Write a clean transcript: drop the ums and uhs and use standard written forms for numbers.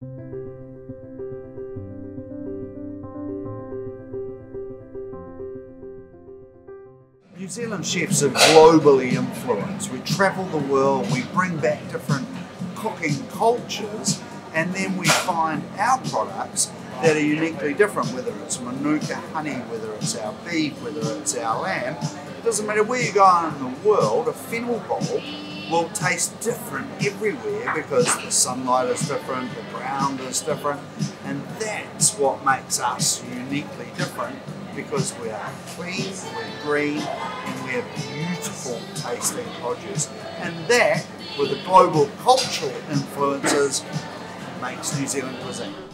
New Zealand chefs are globally influenced. We travel the world, we bring back different cooking cultures, and then we find our products that are uniquely different, whether it's Manuka honey, whether it's our beef, whether it's our lamb. It doesn't matter where you go in the world, a fennel bowl will taste different everywhere because the sunlight is different, the ground is different, and that's what makes us uniquely different, because we are clean, we're green, and we have beautiful tasting produce. And that, with the global cultural influences, makes New Zealand cuisine.